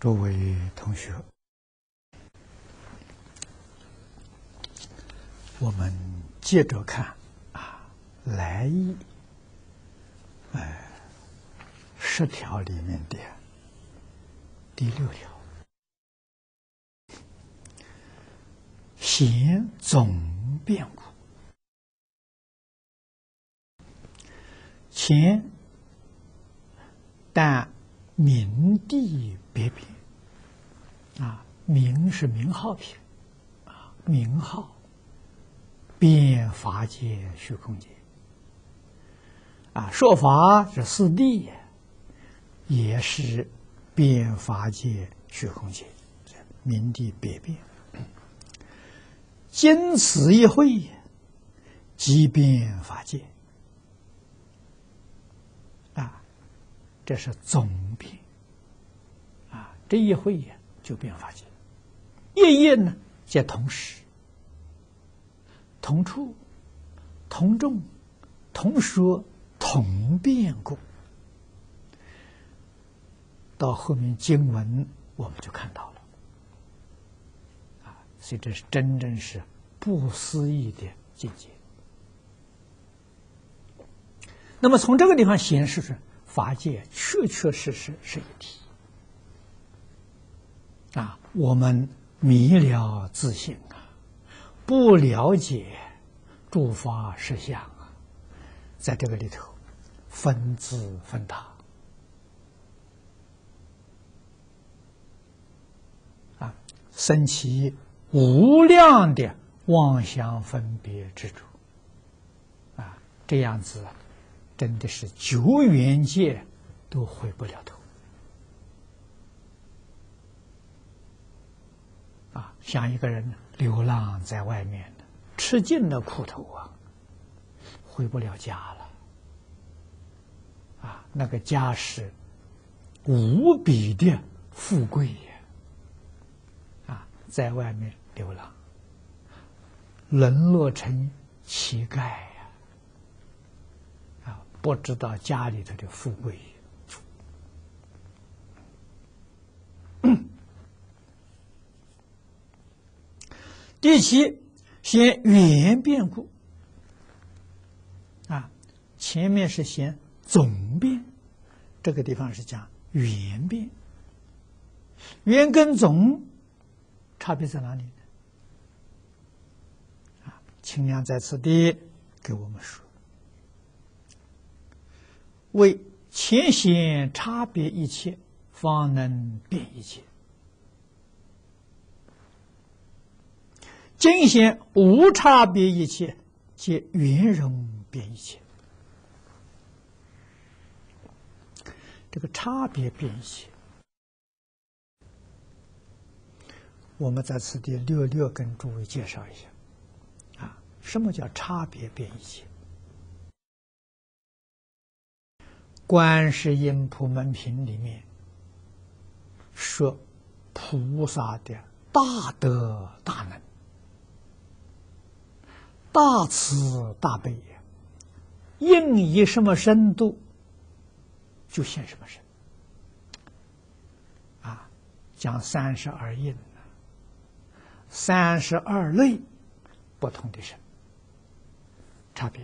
诸位同学，我们接着看来意10条里面的第6条，显总变故。前但名地别变名是名号品名号变法界虚空界说法是四谛，也是变法界虚空界，名地别变。经此一会，即变法界这是总变这一会就变法界。夜夜呢，皆同时、同处、同众、同说、同变故。到后面经文我们就看到了所以这是真正是不思议的境界。那么从这个地方显示出法界确确实实是一体我们迷了自性不了解诸法实相在这个里头分自分他生起无量的妄想分别执着这样子真的是久远界都回不了头像一个人流浪在外面吃尽了苦头回不了家了那个家是无比的富贵在外面流浪沦落成乞丐不知道家里头的富贵第七，显缘变故前面是显总变，这个地方是讲缘变。缘跟总差别在哪里呢？清凉在此地给我们说，为前显差别一切，方能变一切。今显无差别一切，皆圆融变一切。这个差别变一切，我们在此地略略跟诸位介绍一下什么叫差别变一切？观世音普门品里面说菩萨的大德大能、大慈大悲应以什么深度就现什么身讲32应32类不同的身差别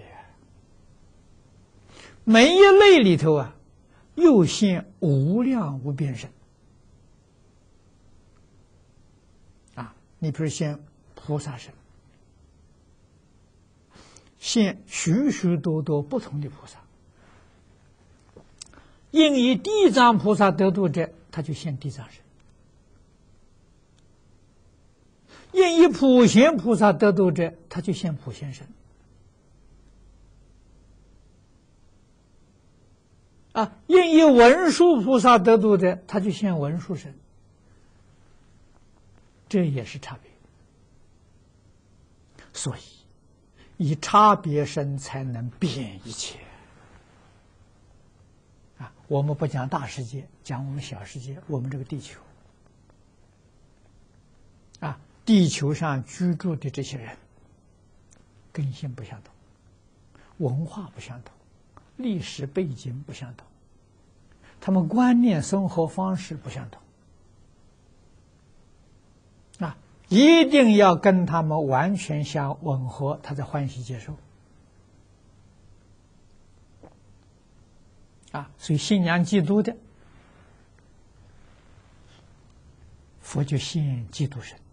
每一类里头又现无量无边身你比如现菩萨身，现许许多多不同的菩萨，应以地藏菩萨得度者，他就现地藏身；应以普贤菩萨得度者，他就现普贤身。应以文殊菩萨得度者，他就现文殊身。这也是差别。所以以差别身才能变一切我们不讲大世界，讲我们小世界，我们这个地球地球上居住的这些人根性不相同，文化不相同，历史背景不相同，他们观念生活方式不相同一定要跟他们完全相吻合，他才欢喜接受。所以信仰基督的，佛就信基督神。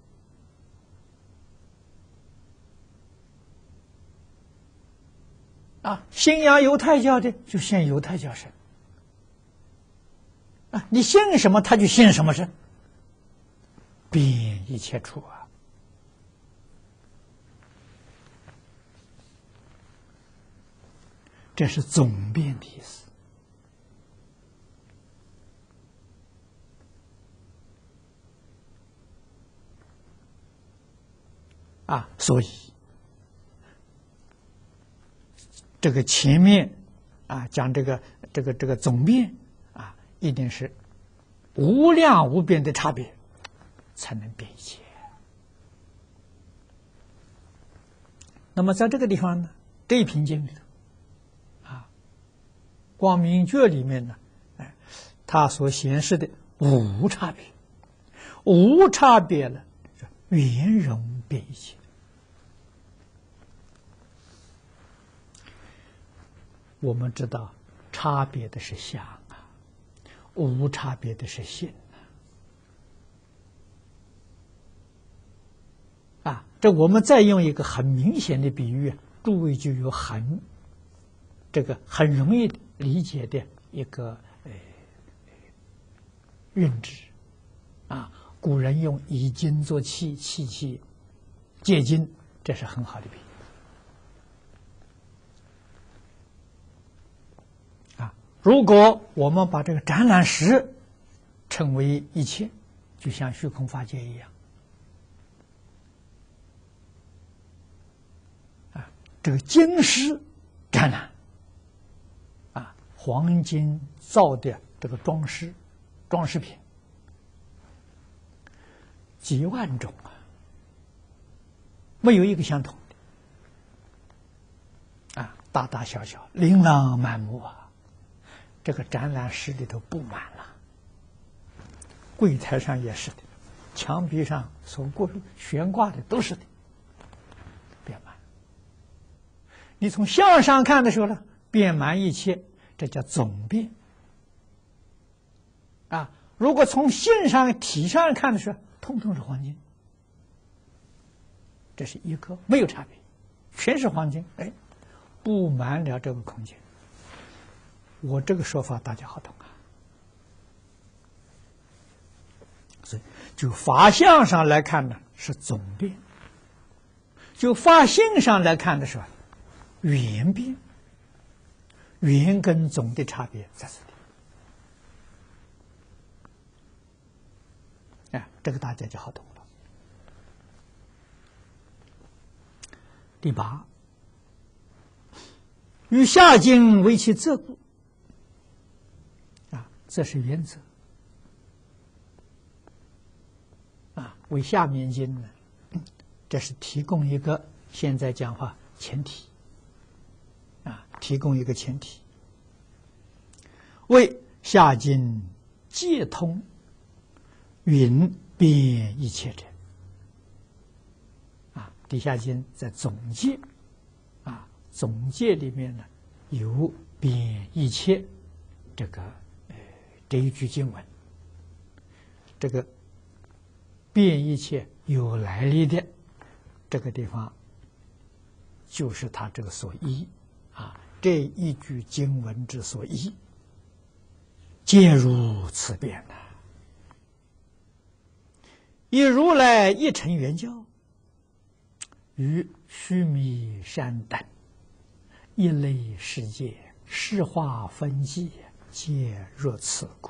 信仰犹太教的就信犹太教神。你信什么，他就信什么神，遍一切处这是总遍的意思。所以这个前面讲这个总遍一定是无量无边的差别，才能遍一切。那么在这个地方呢，这一品经里头光明觉里面呢，它所显示的无差别，无差别了，圆融遍一切。我们知道差别的是相无差别的是性这我们再用一个很明显的比喻，诸位就有很容易理解的一个认知古人用以金作器，器器借金，这是很好的比喻。如果我们把这个展览室称为一切，就像虚空法界一样这个金饰展览黄金造的这个装饰品几万种没有一个相同的大大小小，琳琅满目这个展览室里头布满了，柜台上也是的，墙壁上所悬挂的都是的，遍满。你从相上看的时候呢，遍满一切，这叫总遍如果从性上体上看的时候，通通是黄金，这是一个没有差别，全是黄金，布满了这个空间。我这个说法大家好懂所以就法相上来看呢是总遍，就法性上来看的时候圆遍，圆跟总的差别在这里这个大家就好懂了。第八，与下经为其责故这是原则为下面经呢，这是提供一个现在讲话前提提供一个前提，为下经皆通云遍一切者底下经在总结总结里面呢有遍一切这一句经文，这个遍一切有来历的这个地方，就是他这个所依这一句经文之所依，皆如此遍以如来一乘圆教，与须弥山等一类世界释化分际，皆若此故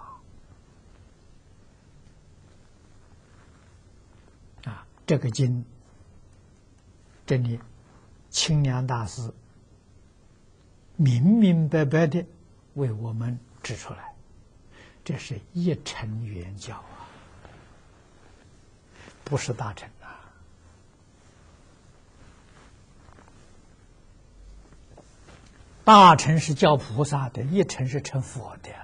这个经，这里清凉大师明明白白的为我们指出来，这是一乘圆教不是大乘大乘是教菩萨的，一乘是成佛的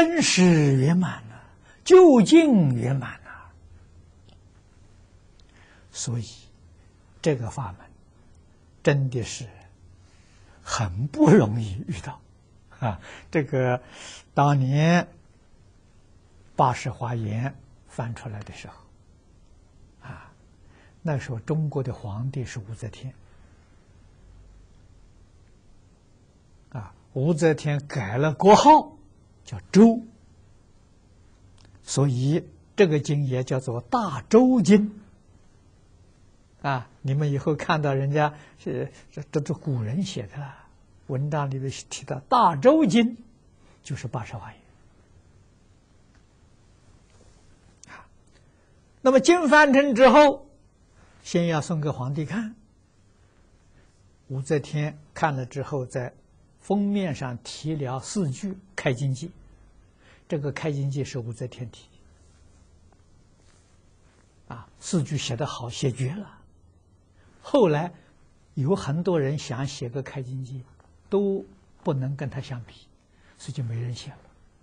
真实圆满了，究竟圆满了。所以这个法门真的是很不容易遇到啊！这个当年八识华严翻出来的时候啊，那时候中国的皇帝是武则天啊，武则天改了国号叫周，所以这个经也叫做大周经啊。你们以后看到人家这是古人写的文章里面提到大周经，就是八识华严。那么经翻成之后，先要送给皇帝看。武则天看了之后，在封面上题了4句开经偈。这个开经偈是武则天题啊，4句写得好，写绝了。后来有很多人想写个开经偈，都不能跟他相比，所以就没人写了。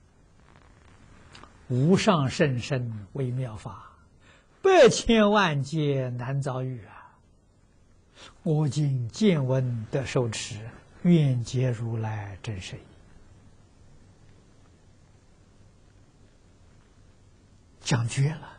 无上甚深微妙法，百千万劫难遭遇啊！我今见闻得受持，愿解如来真实义。讲绝了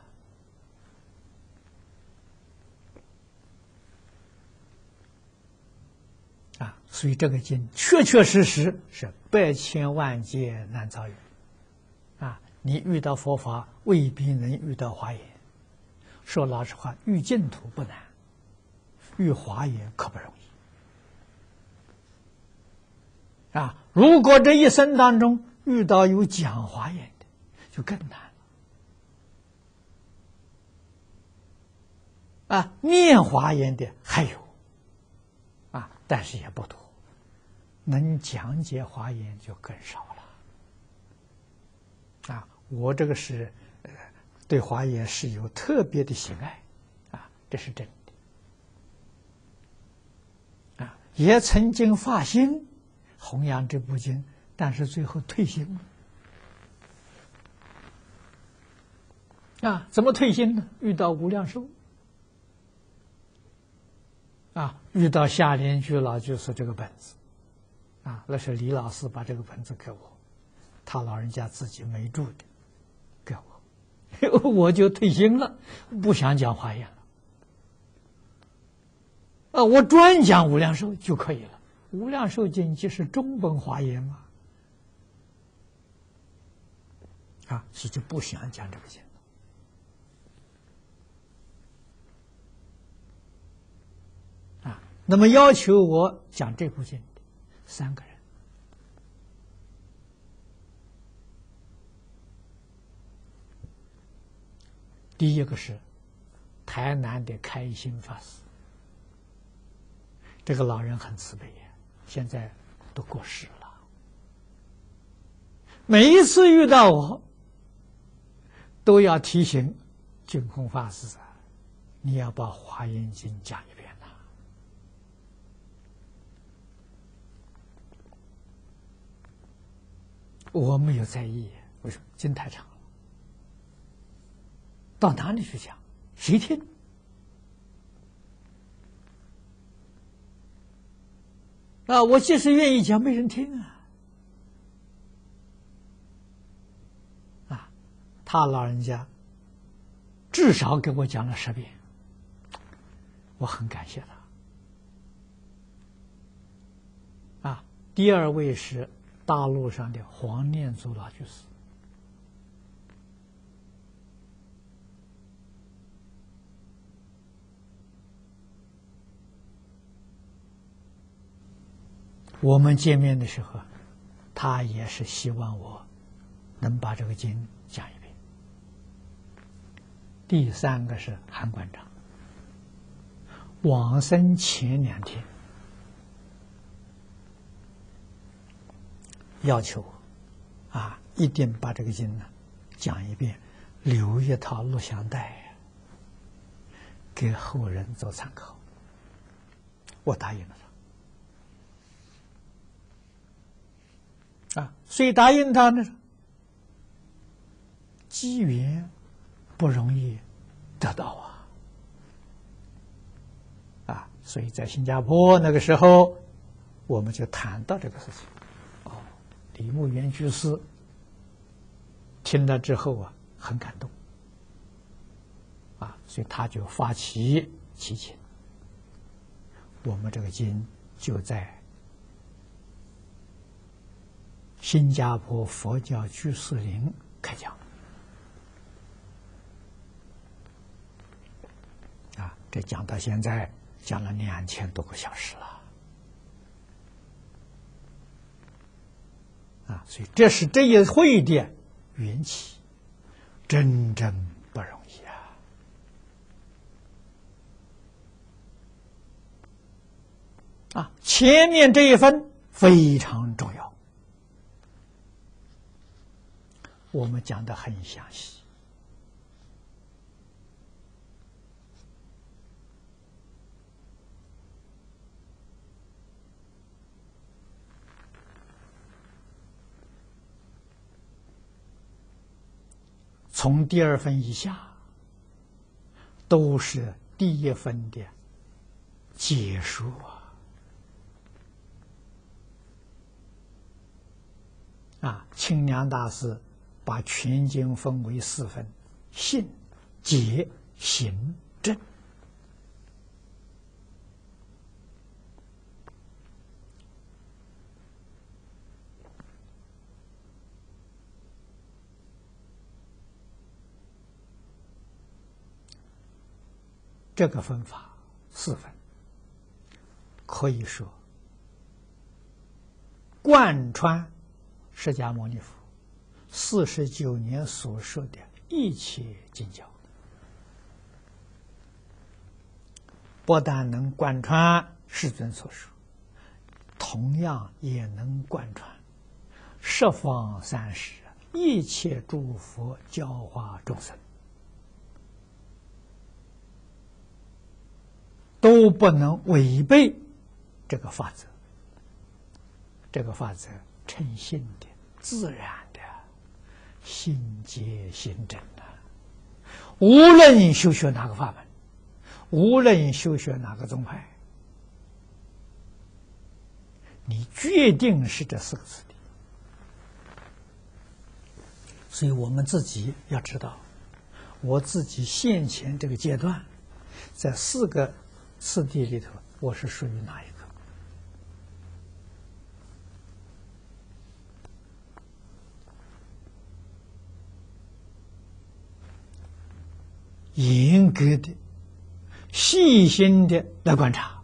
啊！所以这个经确确实实是百千万劫难遭遇啊！你遇到佛法未必能遇到华严。说老实话，遇净土不难，遇华严可不容易啊！如果这一生当中遇到有讲华严的，就更难了啊！念华严的还有啊，但是也不多，能讲解华严就更少了啊！我这个是对华严是有特别的喜爱啊，这是真的啊！也曾经发心弘扬这部经，但是最后退心了啊！怎么退心呢？遇到无量寿啊，遇到夏莲居老居士这个本子啊，那是李老师把这个本子给我，他老人家自己没住的，给我，我就退心了，不想讲华严了啊，我专讲无量寿就可以了。无量寿经即是中本华严嘛，啊，所以就不想讲这个经了啊。那么要求我讲这部经的3个人，第一个是台南的开心法师，这个老人很慈悲呀，现在都过世了。每一次遇到我，都要提醒净空法师啊，你要把《华严经》讲一遍呐。我没有在意，为什么？经太长了，到哪里去讲？谁听？啊，我即使愿意讲，没人听啊！啊，他老人家至少给我讲了10遍，我很感谢他。啊，第2位是大陆上的黄念祖老居士。我们见面的时候，他也是希望我能把这个经讲一遍。第3个是韩馆长，往生前2天要求我啊，一定把这个经呢讲一遍，留一套录像带给后人做参考。我答应了他。啊，谁答应他呢？ 机缘不容易得到所以在新加坡那个时候，我们就谈到这个事情。李牧原居士听了之后很感动所以他就发起祈请，我们这个经就在新加坡佛教居士林开讲这讲到现在讲了2000多个小时了所以这是这一会的缘起，真正不容易前面这一分非常重要，我们讲得很详细。从第2分以下，都是第1分的结束清凉大师把全经分为4分：信、解、行、证。这个分法4分，可以说贯穿释迦牟尼佛49年所说的一切经教，不但能贯穿世尊所说，同样也能贯穿十方三世一切诸佛教化众生，都不能违背这个法则。这个法则称性的、自然的，心结心真无论修学哪个法门，无论修学哪个宗派，你决定是这4个次第。所以我们自己要知道，我自己现前这个阶段，在4个次第里头，我是属于哪一个？严格的、细心的来观察，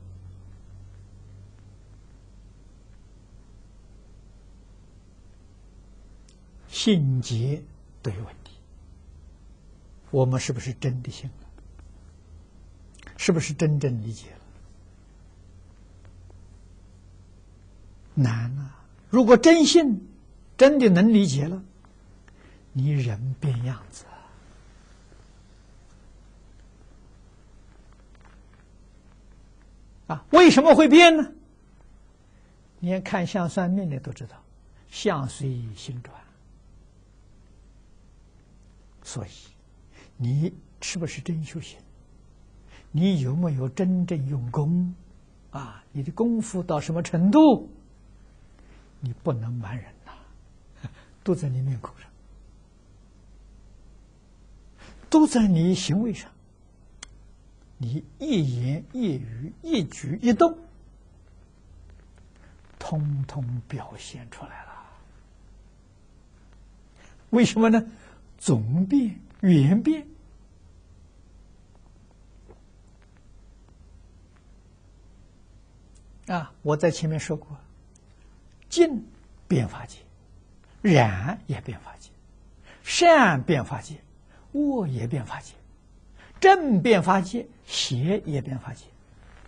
信结都有问题。我们是不是真的信了？是不是真正理解了？难啊！如果真信，真的能理解了，你人变样子为什么会变呢？你看相算命的都知道，相随心转。所以，你是不是真修行？你有没有真正用功？你的功夫到什么程度？你不能瞒人都在你面孔上，都在你行为上。你一言一语、一举一动，通通表现出来了。为什么呢？总变、缘变。我在前面说过，净变法界，染也变法界，善变法界，恶也变法界，正变法界，邪也变法界。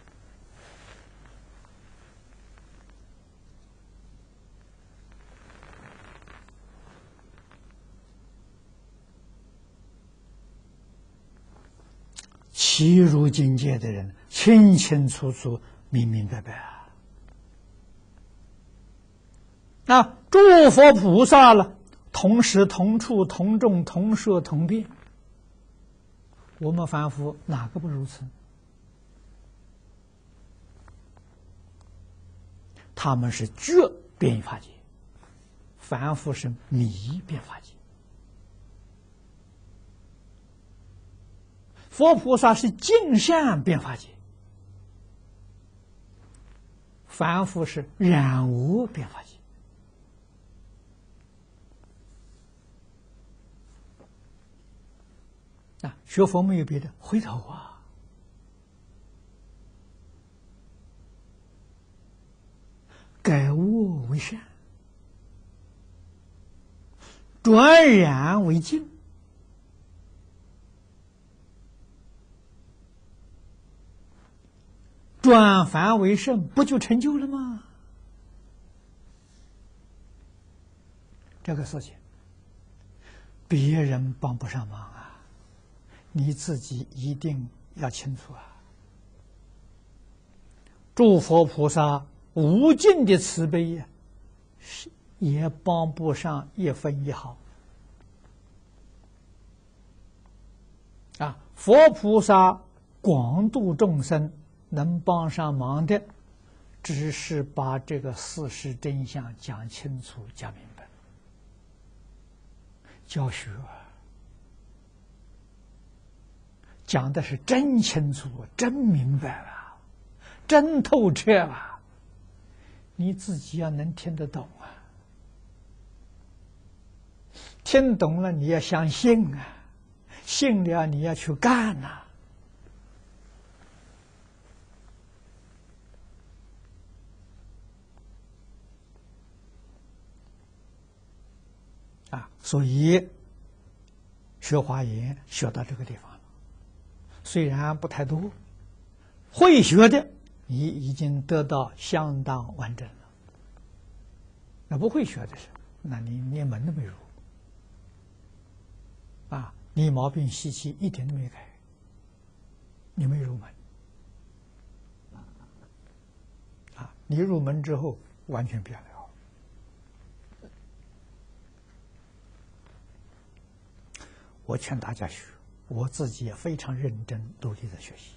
契入境界的人，清清楚楚、明明白白诸佛菩萨了， 同时、同处、同种、同说、同变。我们凡夫哪个不如此？他们是觉变法界，凡夫是迷变法界。佛菩萨是净善变法界，凡夫是染污变法界。学佛没有别的，回头啊，改恶为善，转染为净，转凡为圣，不就成就了吗？这个事情，别人帮不上忙啊。你自己一定要清楚啊！诸佛菩萨无尽的慈悲呀，也帮不上一分一毫啊！佛菩萨广度众生，能帮上忙的，只是把这个事实真相讲清楚、讲明白，教学。讲的是真清楚、真明白了、真透彻了，你自己要能听得懂啊！听懂了，你要相信啊，信了你要去干呐！所以学华严学到这个地方。虽然不太多，会学的你已经得到相当完整了。那不会学的是，那你连门都没入啊！你毛病习气一点都没改，你没入门啊！你入门之后完全变了。我劝大家学。我自己也非常认真努力的学习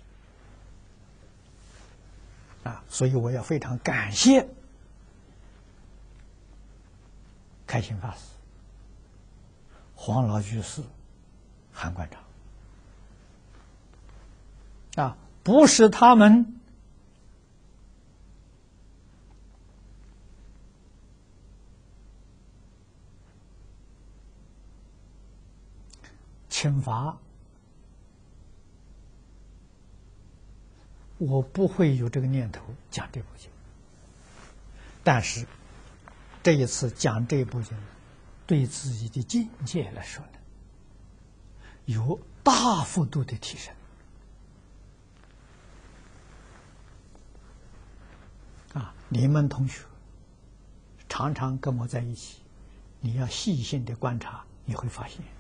所以我也非常感谢开心法师、黄老居士、韩馆长不是他们惩罚，我不会有这个念头讲这部经。但是这一次讲这部经，对自己的境界来说呢，有大幅度的提升你们同学常常跟我在一起，你要细心的观察，你会发现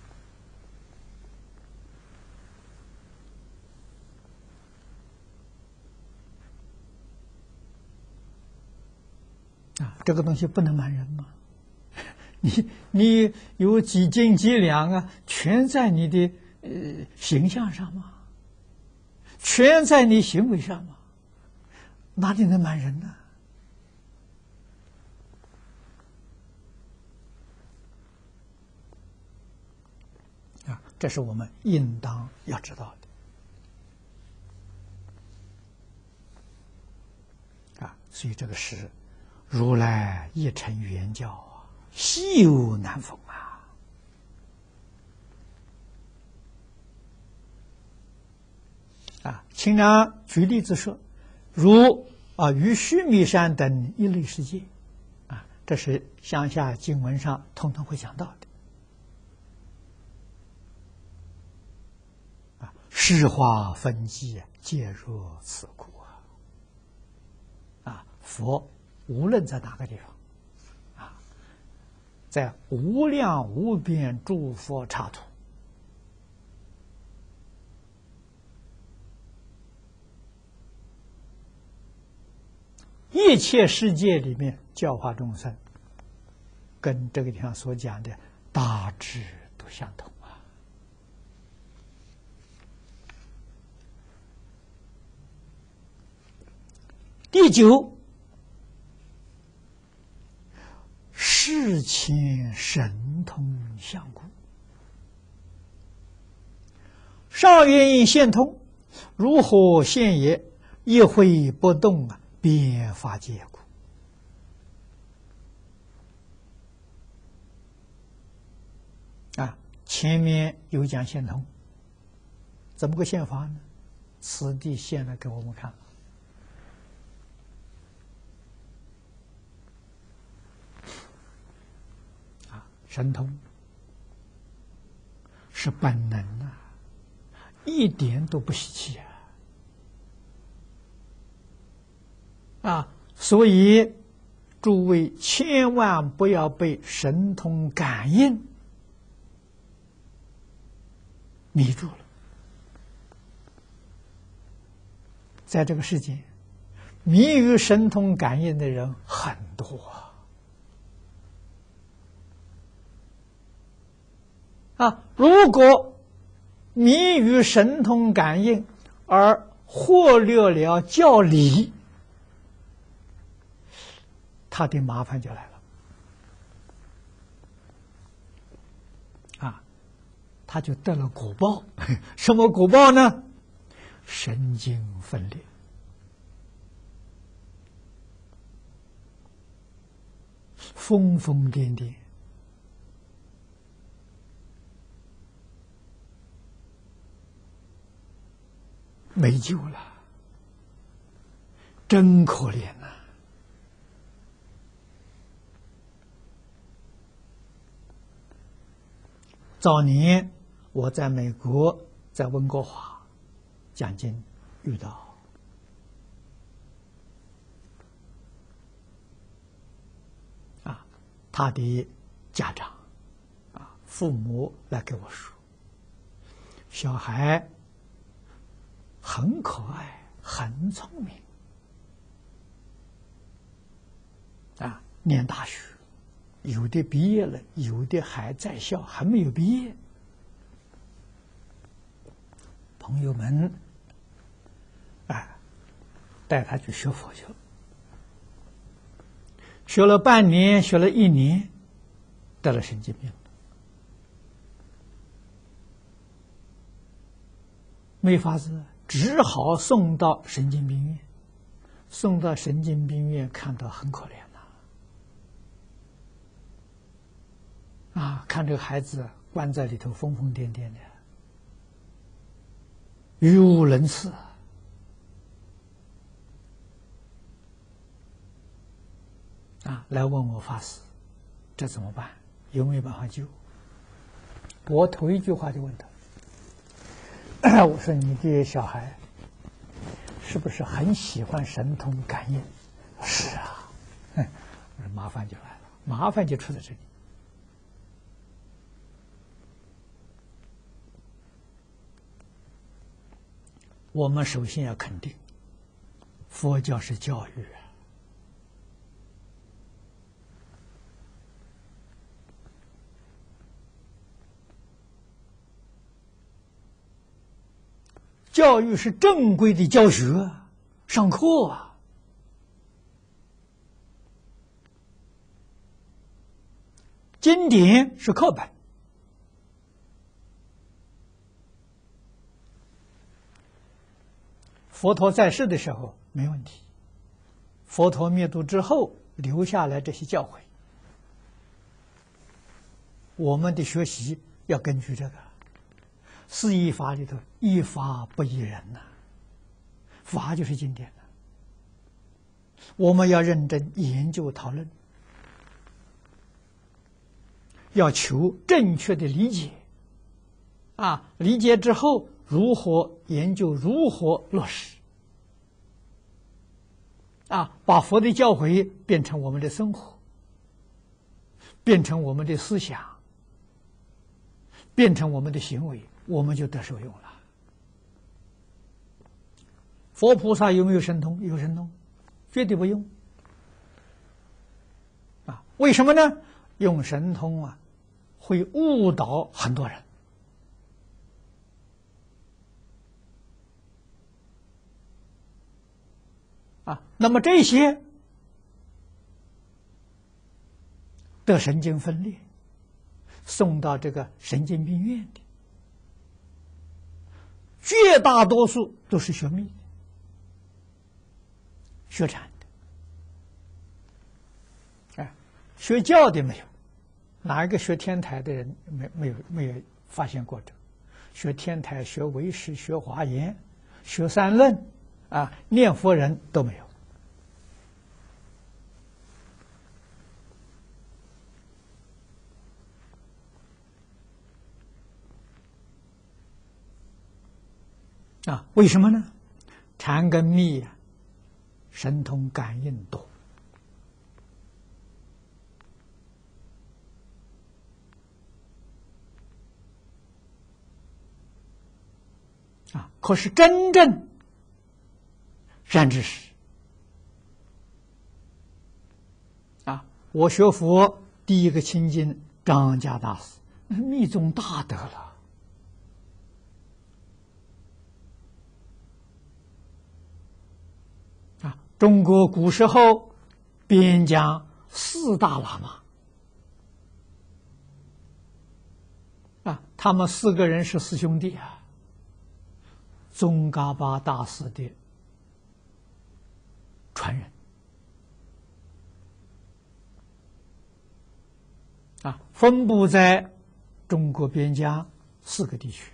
这个东西不能瞒人吗？你有几斤几两啊？全在你的形象上吗？全在你行为上吗？哪里能瞒人呢？这是我们应当要知道的所以这个是如来一乘圆教稀有难逢清凉举例子说，如于须弥山等一类世界这是乡下经文上统统会讲到的。世化分际，皆若此苦佛无论在哪个地方在无量无边诸佛刹土，一切世界里面教化众生， 跟这个地方所讲的大致都相同啊。第九，事前神通相故，上元应现通，如何现也？一挥不动啊，便法界故。前面有讲现通，怎么个现法呢？此地现了给我们看。神通是本能啊，一点都不稀奇所以诸位千万不要被神通感应迷住了。在这个世界，迷于神通感应的人很多如果迷于神通感应而忽略了教理，他的麻烦就来了他就得了果报。什么果报呢？神经分裂，疯疯癫癫，没救了，真可怜呐！早年我在美国，在温哥华讲经遇到他的家长父母来给我说，小孩很可爱，很聪明念大学，有的毕业了，有的还在校，还没有毕业。朋友们带他去学佛去了，学了半年，学了1年，得了神经病，没法子，只好送到神经病院。送到神经病院，看到很可怜看这个孩子关在里头，疯疯癫癫的，语无伦次来问我法师，这怎么办？有没有办法救？我头一句话就问他，我说你的小孩是不是很喜欢神通感应？是啊。我说麻烦就来了，麻烦就出在这里。我们首先要肯定，佛教是教育教育是正规的教学，上课经典是课本，佛陀在世的时候没问题，佛陀灭度之后留下来这些教诲，我们的学习要根据这个。四依法里头，依法不依人法就是经典我们要认真研究讨论，要求正确的理解理解之后如何研究，如何落实把佛的教诲变成我们的生活，变成我们的思想，变成我们的行为，我们就得受用了。佛菩萨有没有神通？有神通，绝对不用为什么呢？ 用神通啊，会误导很多人啊。那么这些得神经分裂，送到这个神经病院的，绝大多数都是学密的、学禅的，学教的没有。哪一个学天台的人没有发现过这？学天台、学唯识、学华严、学三论啊，念佛人都没有。啊，为什么呢？禅跟密啊，神通感应多。啊，可是真正善知识啊，我学佛第一个亲近张家大师，密宗大德了啊！中国古时候边疆4大喇嘛啊，他们4个人是4兄弟啊。宗喀巴大师的传人啊，分布在中国边疆4个地区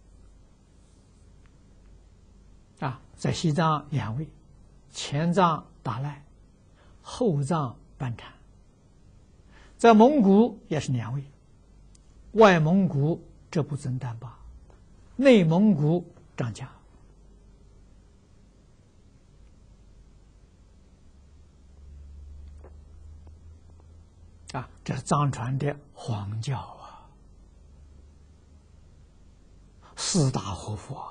啊，在西藏2位，前藏达赖，后藏班禅，在蒙古也是2位，外蒙古这不增丹巴，内蒙古张家。啊，这是藏传的黄教啊，4大活佛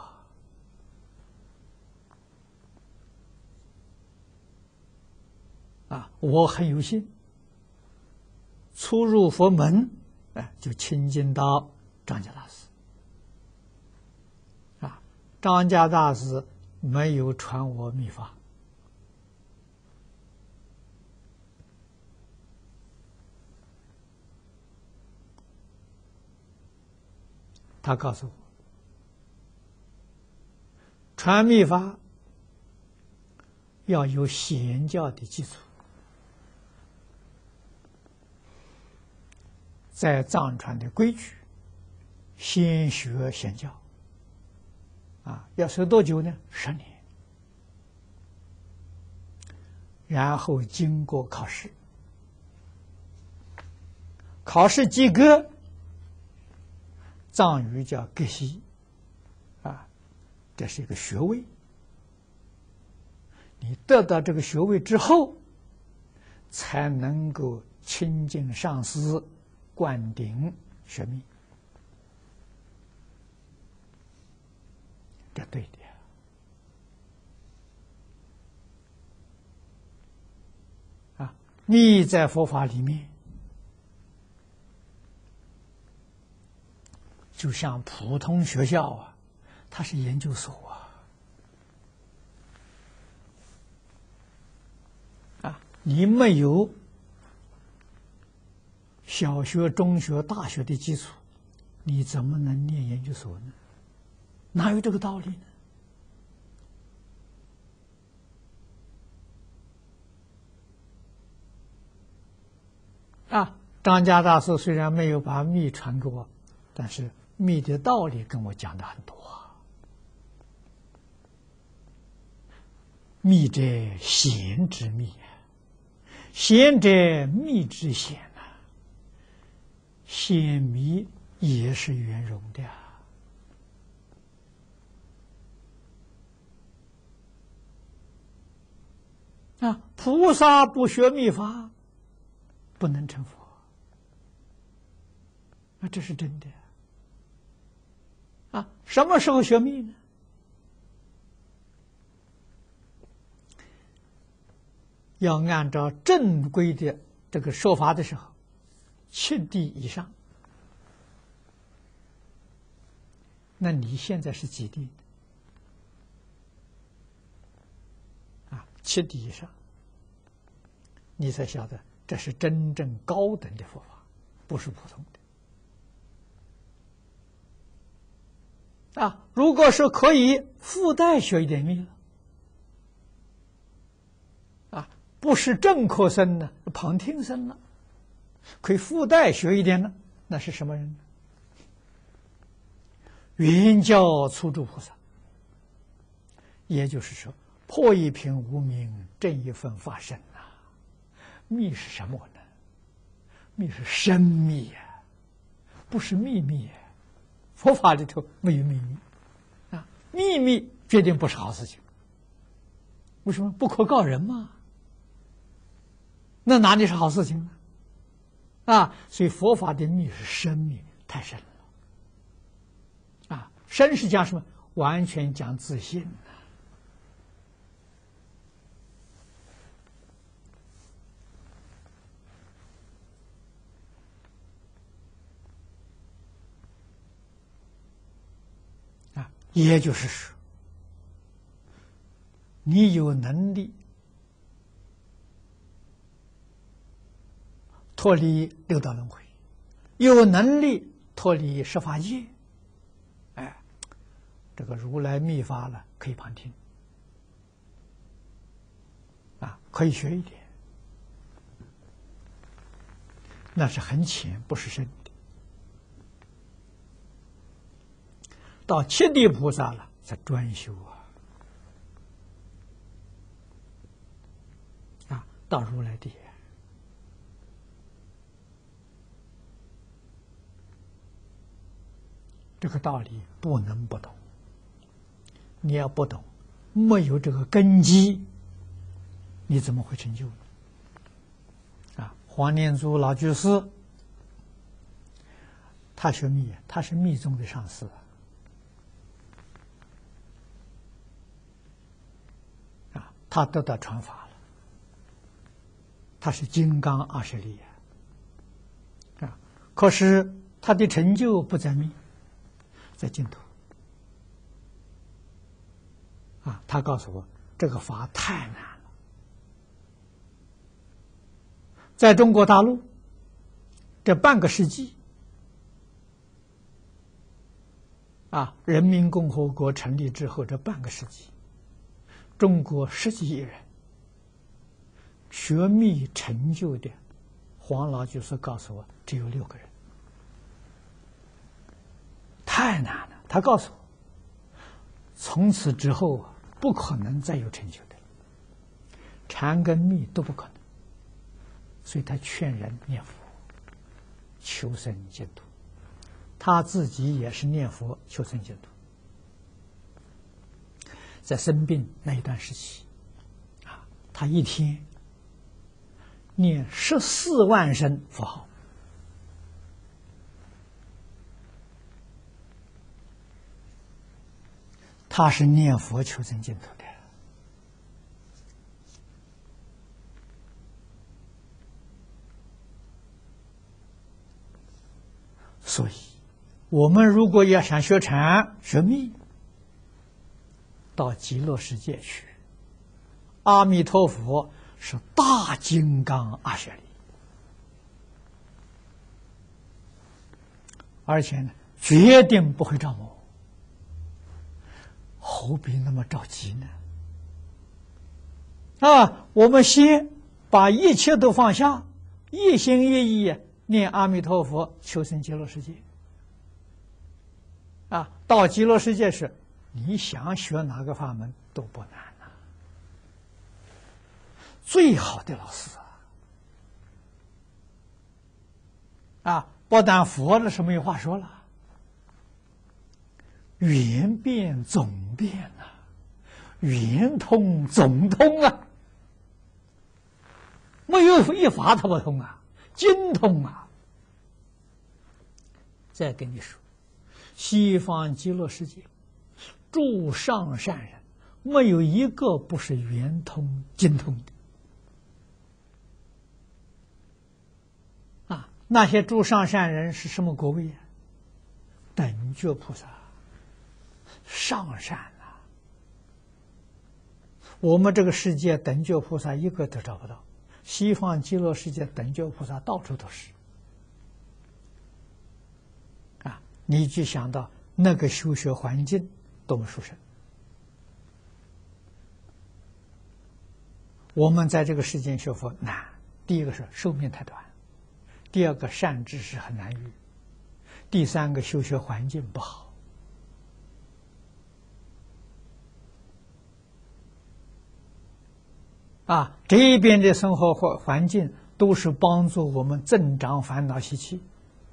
啊，我很有幸初入佛门，就亲近到张家大师啊，张家大师没有传我密法。他告诉我，传密法要有显教的基础，在藏传的规矩，先学显教，啊，要学多久呢？10年，然后经过考试，考试及格。藏语叫格西，啊，这是一个学位。你得到这个学位之后，才能够亲近上师，灌顶学密，这对的。啊，密在佛法里面。就像普通学校啊，它是研究所啊，你没有小学、中学、大学的基础，你怎么能念研究所呢？哪有这个道理呢？啊，张家大师虽然没有把密传给我，但是密的道理跟我讲的很多。密者显之密，显者密之显啊，显密也是圆融的啊！菩萨不学密法，不能成佛，啊，这是真的啊！什么时候学密呢？要按照正规的这个说法的时候， 7地以上，那你现在是几地？啊，7地以上，你才晓得这是真正高等的佛法，不是普通的。啊，如果是可以附带学一点密了，啊，不是正科生呢，旁听生了，可以附带学一点呢，那是什么人呢？圆教初住菩萨，也就是说，破一品无明，正一分法身呐。密是什么呢？密是深密呀，不是秘密呀。佛法里头没有秘密啊，秘密决定不是好事情。为什么？不可告人嘛。那哪里是好事情呢？啊，所以佛法的密是深密，太深了。啊，深是讲什么？完全讲自信。也就是说，你有能力脱离六道轮回，有能力脱离十法界，哎，这个如来密法了，可以旁听，啊，可以学一点，那是很浅，不是深的。到7地菩萨了，才专修啊！到如来地，这个道理不能不懂。你要不懂，没有这个根基，你怎么会成就呢？啊，黄念祖老居士，他学密，他是密宗的上师。他得到传法了，他是金刚20力啊！可是他的成就不在密，在净土啊！他告诉我，这个法太难了，在中国大陆这半个世纪啊，人民共和国成立之后这半个世纪。中国10几亿人学密成就的，黄老居士告诉我，只有6个人，太难了。他告诉我，从此之后啊，不可能再有成就的，禅跟密都不可能。所以他劝人念佛，求生净土。他自己也是念佛求生净土。在生病那一段时期，啊，他一天念14万声佛号，他是念佛求生净土的。所以，我们如果要想学禅、学密，到极乐世界去，阿弥陀佛是大金刚20力，而且呢，决定不会着魔，何必那么着急呢？啊，我们先把一切都放下，一心一意念阿弥陀佛，求生极乐世界。啊，到极乐世界时，你想学哪个法门都不难了，最好的老师啊，不但佛了是没有话说了，圆遍总遍啊，圆通总通啊，没有一法他不通啊，精通啊。再跟你说，西方极乐世界诸上善人，没有一个不是圆通精通的啊！ 那些诸上善人是什么果位呀？等觉菩萨，上善啊！我们这个世界等觉菩萨一个都找不到，西方极乐世界等觉菩萨到处都是。啊，你就想到那个修学环境多么殊胜。我们在这个世间学佛难，第一个是寿命太短，第二个善知识很难遇，第三个修学环境不好。啊，这边的生活环境都是帮助我们增长烦恼习气。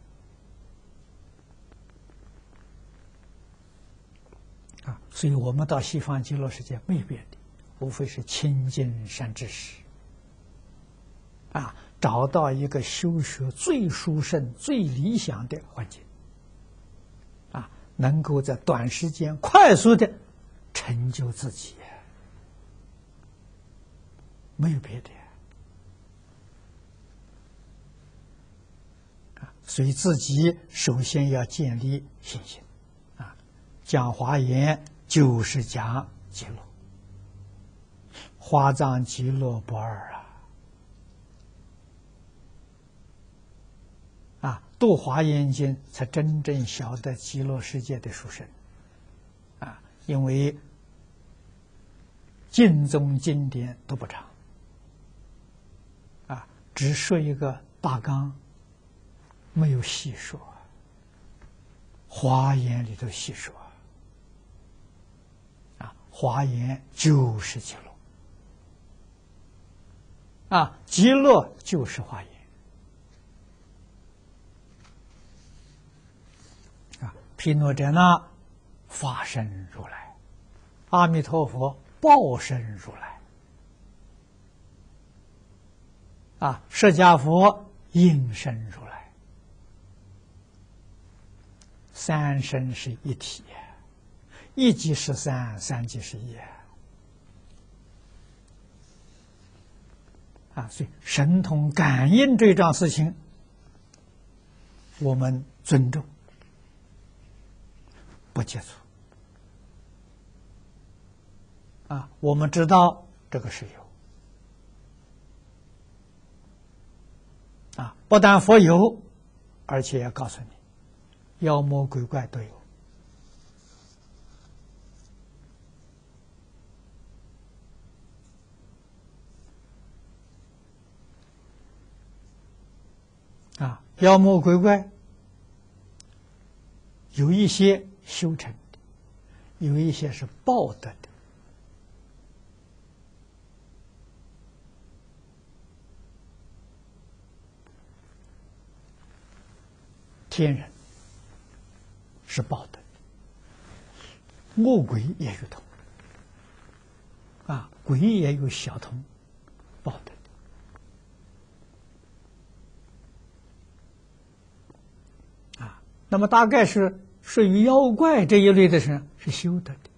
啊，所以我们到西方极乐世界没别的，无非是亲近善知识。啊，找到一个修学最殊胜、最理想的环境。啊，能够在短时间快速的成就自己。没有别的啊，所以自己首先要建立信心啊。讲华严就是讲极乐，华藏极乐不二啊！啊，读华严经才真正晓得极乐世界的殊胜啊，因为经宗经典都不长。只说一个大纲，没有细说。华严里头细说，啊，华严就是极乐，啊，极乐就是华严，啊，毗卢遮那法身如来，阿弥陀佛报身如来。啊，释迦佛应身如来，三身是一体，一即是三，三即是一。啊，所以神通感应这桩事情，我们尊重，不接触。啊，我们知道这个是有。啊，不但佛有，而且要告诉你，妖魔鬼怪都有。啊，妖魔鬼怪有一些修成的，有一些是报德的。天人是报德，恶鬼也有同，啊，鬼也有小同报德的，啊，那么大概是属于妖怪这一类的人是修德的，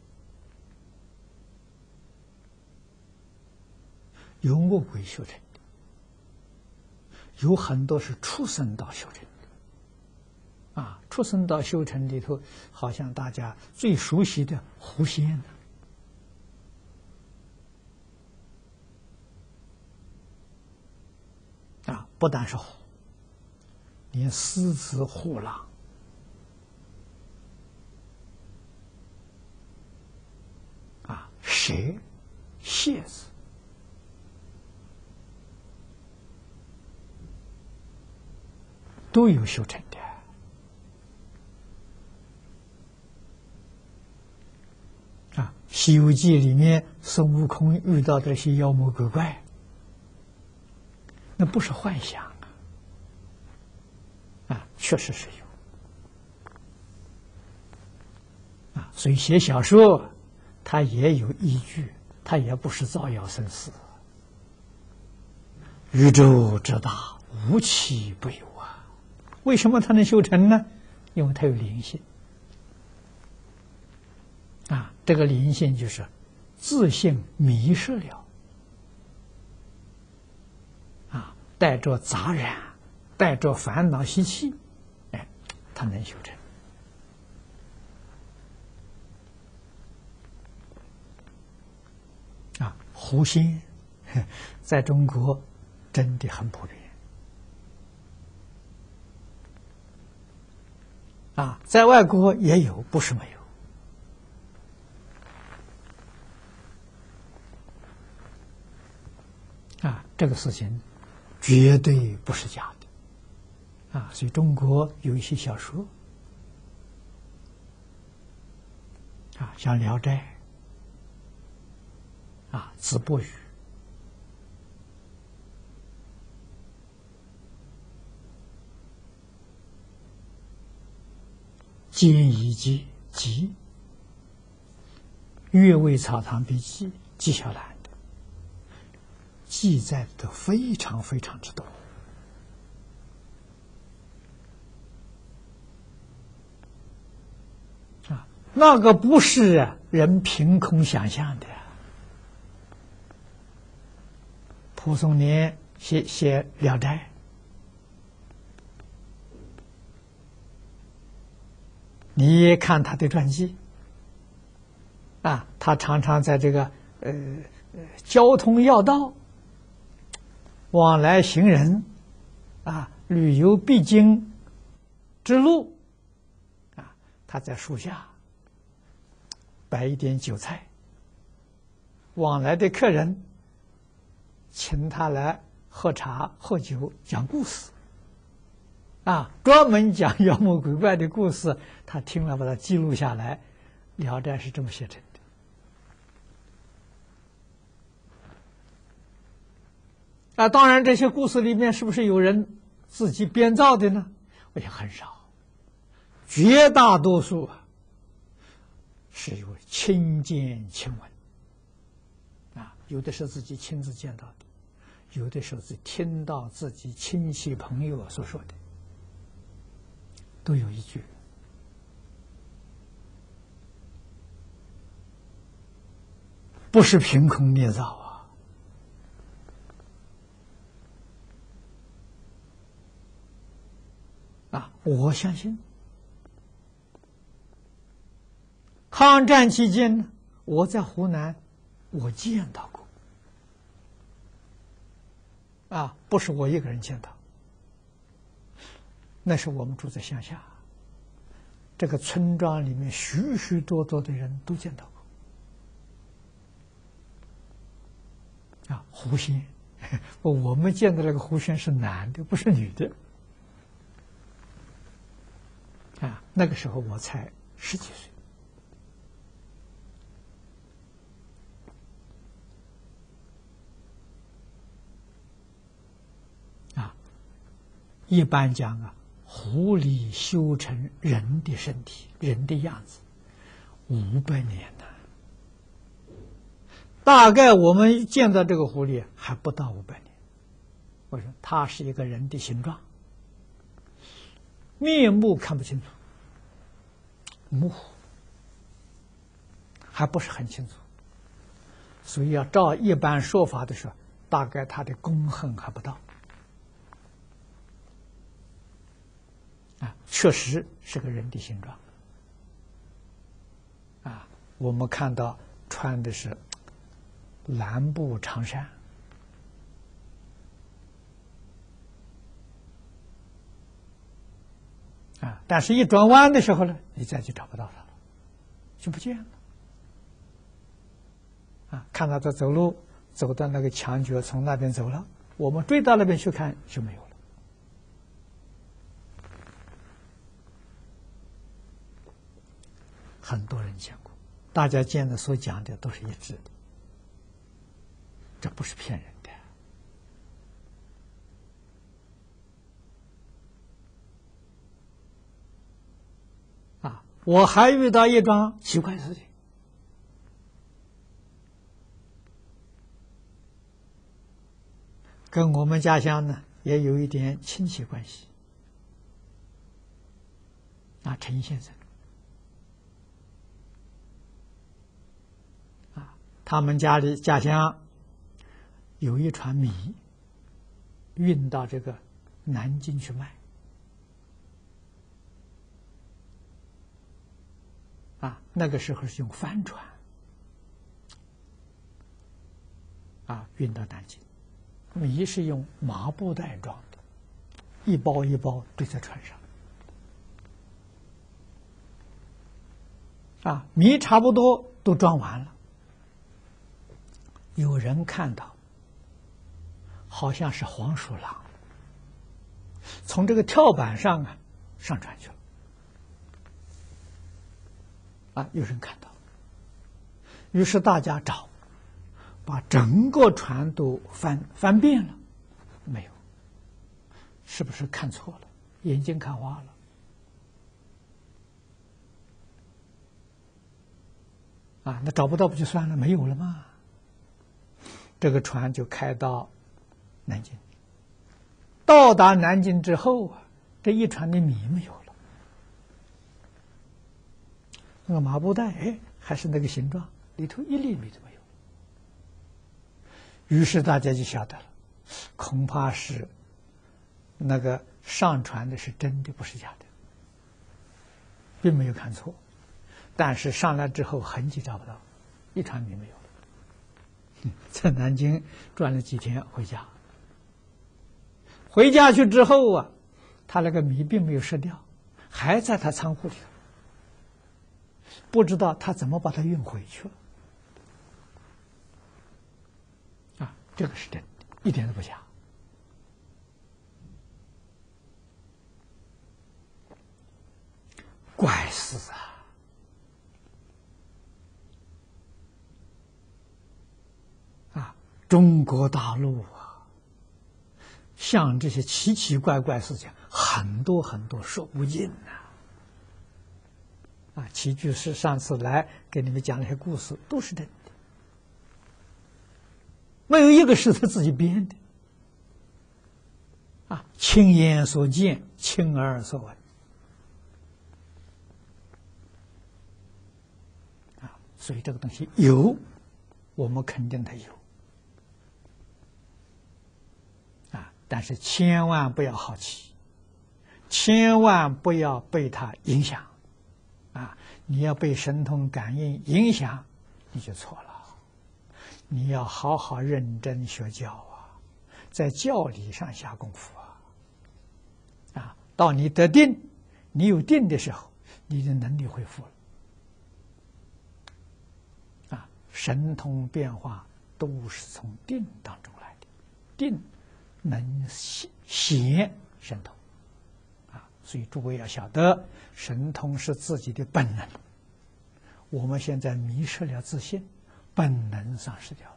有恶鬼修成的，有很多是畜生道修成的。啊，畜生道修成里头，好像大家最熟悉的狐仙啊，不但是虎，连狮子、虎狼啊，蛇、蝎子都有修成的。《西游记》里面孙悟空遇到这些妖魔鬼怪，那不是幻想啊，确实是有啊。所以写小说，它也有依据，它也不是造谣生事。宇宙之大，无奇不有啊！为什么它能修成呢？因为它有灵性。啊，这个灵性就是自信迷失了，啊，带着杂染带着烦恼习气，哎，他能修成。狐仙在中国真的很普遍在外国也有，不是没有这个事情绝对不是假的所以中国有一些小说像《聊斋》子不语兼以记集阅微草堂笔记纪晓岚的记载的非常非常之多那个不是人凭空想象的蒲松龄写《聊斋》，你看他的传记他常常在这个交通要道往来行人旅游必经之路他在树下摆一点酒菜，往来的客人请他来喝茶喝酒讲故事专门讲妖魔鬼怪的故事，他听了把它记录下来，《聊斋》是这么写成的当然这些故事里面是不是有人自己编造的呢？我想很少，绝大多数是有亲见亲闻有的是自己亲自见到的，有的时候是听到自己亲戚朋友所说的，都有依据不是凭空捏造我相信抗战期间呢，我在湖南我见到过不是我一个人见到，那是我们住在乡下，这个村庄里面许许多多的人都见到过狐仙我们见到那个狐仙是男的，不是女的那个时候我才10几岁一般讲狐狸修成人的身体，人的样子500年呢，大概我们见到这个狐狸还不到500年。为什么？它是一个人的形状，面目看不清楚，模糊，还不是很清楚，所以要照一般说法的时候，大概它的公恨还不到确实是个人的形状我们看到穿的是蓝布长衫但是一转弯的时候呢，你再就找不到它了，就不见了看到他走路走到那个墙角，从那边走了，我们追到那边去看就没有了。很多人见过，大家见的所讲的都是一致的，这不是骗人的我还遇到一桩奇怪的事情，跟我们家乡呢也有一点亲戚关系陈先生他们家乡有一船米运到这个南京去卖。那个时候是用帆船运到南京，米是用麻布袋装的，一包一包堆在船上。米差不多都装完了，有人看到，好像是黄鼠狼从这个跳板上上船去了。有人看到，于是大家找，把整个船都翻遍了，没有，是不是看错了？眼睛看花了？那找不到不就算了，没有了吗？这个船就开到南京，到达南京之后这一船的米没有了。那个麻布袋，还是那个形状，里头一粒米都没有。于是大家就晓得了，恐怕是那个上传的是真的，不是假的，并没有看错。但是上来之后痕迹找不到，一船米没有了。在南京转了几天回家，回家去之后他那个米并没有失掉，还在他仓库里头。不知道他怎么把它运回去了。这个是真的，一点都不假。怪事中国大陆像这些奇奇怪怪事情很多很多，说不尽齐居士上次来给你们讲那些故事都是真的，没有一个是他自己编的。亲眼所见，亲耳所闻。所以这个东西有，我们肯定它有。但是千万不要好奇，千万不要被它影响。你要被神通感应影响，你就错了。你要好好认真学教在教理上下功夫到你得定，你有定的时候，你的能力恢复了。神通变化都是从定当中来的，定能显神通。所以诸位要晓得，神通是自己的本能。我们现在迷失了自信，本能丧失掉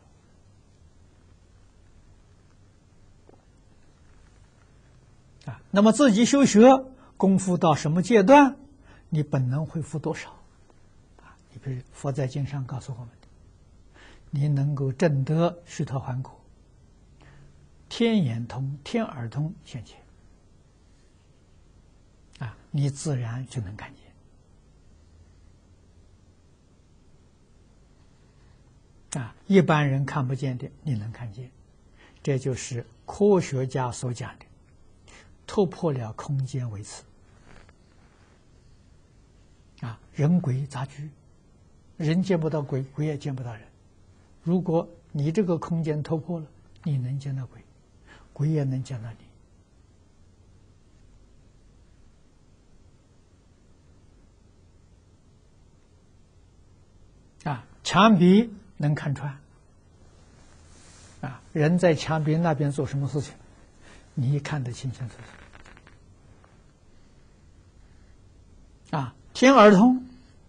了。那么自己修学功夫到什么阶段，你本能恢复多少？你比如佛在经上告诉我们的，你能够证得须陀洹果，天眼通、天耳通现前。你自然就能看见。一般人看不见的，你能看见，这就是科学家所讲的，突破了空间维次。人鬼杂居，人见不到鬼，鬼也见不到人。如果你这个空间突破了，你能见到鬼，鬼也能见到你。墙壁能看穿，人在墙壁那边做什么事情，你看得清清楚楚。天耳通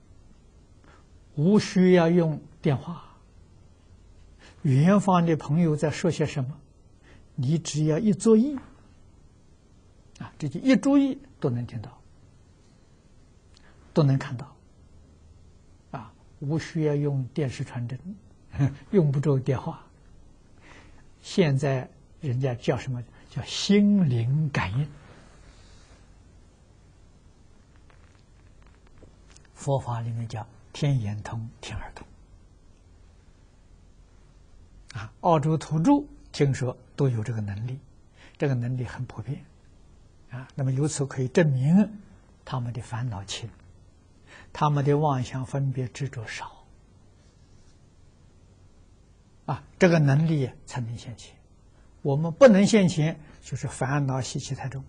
无需要用电话，远方的朋友在说些什么，你只要一注意，这就一注意都能听到，都能看到。无需要用电视传真，用不着电话。现在人家叫什么？叫心灵感应。佛法里面叫天眼通、天耳通。澳洲土著听说都有这个能力，这个能力很普遍， 那么由此可以证明他们的烦恼轻，他们的妄想分别执着少。这个能力才能现前。我们不能现前，就是烦恼习气太重，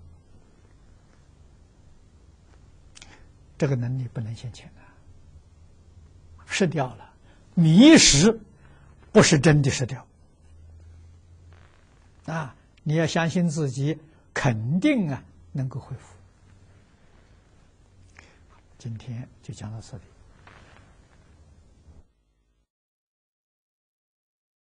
这个能力不能现前的，失掉了。迷失不是真的失掉你要相信自己，肯定能够恢复。今天就讲到这里。